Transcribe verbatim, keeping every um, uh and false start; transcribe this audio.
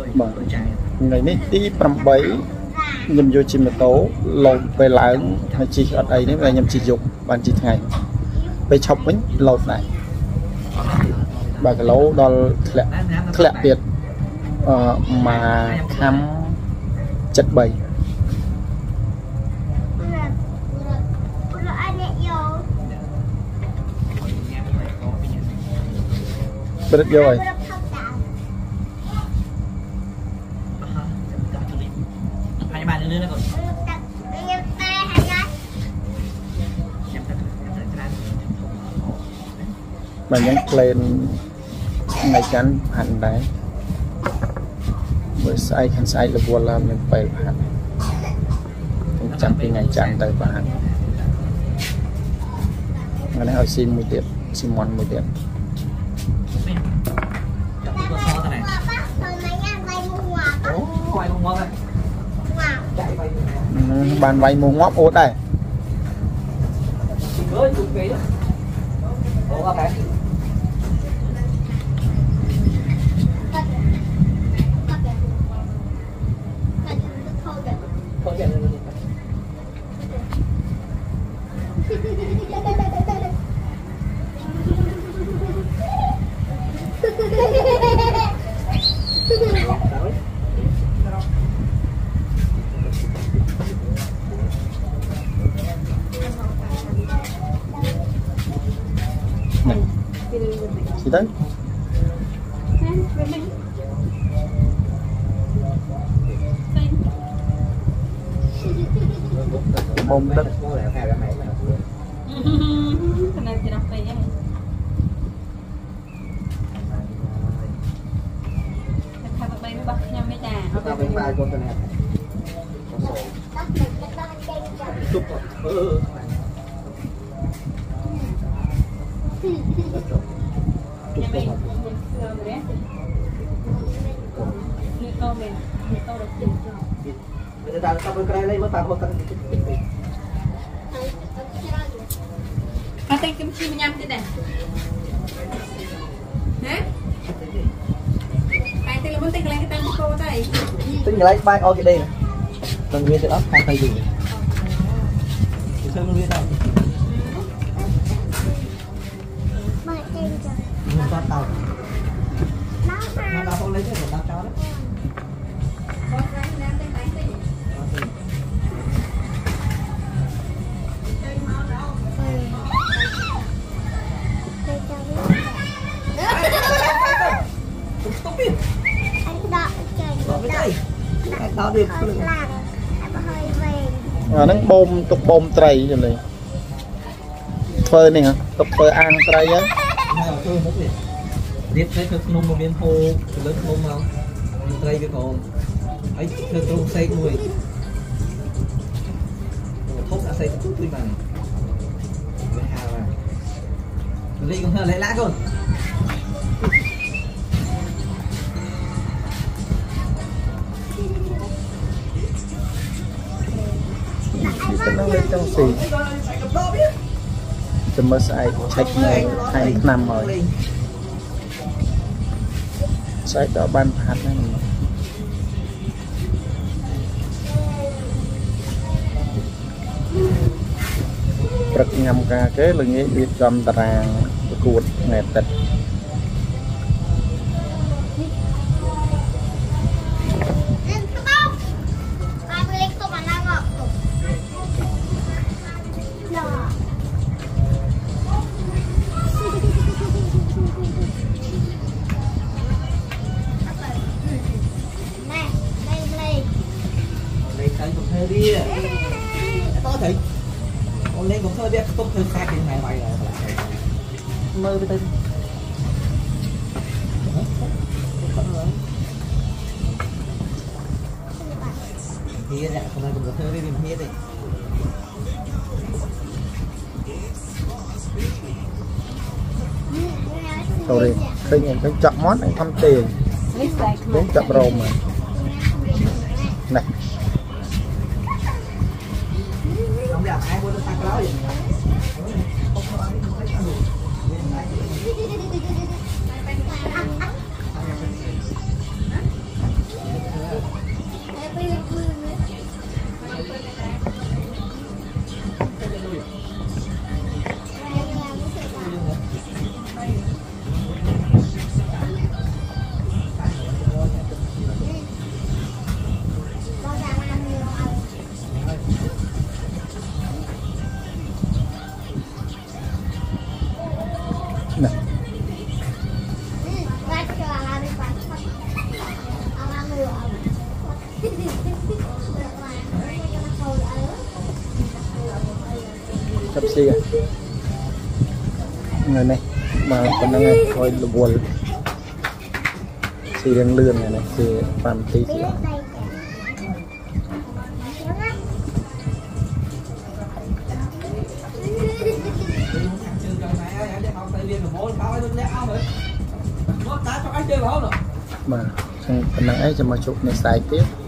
ngày nay tí trăm bảy nhầm vô chim tố lột về lại hay chỉ ở đây nếu là nhầm chỉ dục bạn chỉ ngày về chọc bánh lột này và cái lấu đó lẹ biệt mà khám chất bầy bật vô rồi mà nhắn lên ngày chắn hành đấy với sai khăn sai là vua làm những bài hành chẳng cái ngày chắn tới và hành ngày nay hỏi xin mùi tiệm xin món mùi tiệm bàn vay mua ngóp ốt đây gì đấy bông đất Hãy subscribe cho kênh Ghiền Mì Gõ để không bỏ lỡ những à, nó bom tục bom tray rồi này phơi này hả tục phơi ăn tray á biết thấy thực nông một miền hồ lớn không không tray cái còn ấy thực nông xây nuôi thốt đã xây chút tuy bằng ly cũng hơi lấy lá con nó lên trong xì cho mới sai check hai năm rồi sai đó ban phạt này bật ngầm cả cái là nghĩa việc cầm tàng cuột nghẹt tịch đi có thể con lên cũng thôi biết tốt hơn sai cái này mày là mơ với tên kia nè con này cũng có thơ đi tìm kia đi rồi khi nhìn cái chọn món này thăm tiền đến chọn rồng mà này chi người này mà còn đang ngay coi là buồn xì đang lươn này này xì bàn tí xì mà còn đang ấy cho mà chụp này xài tiếp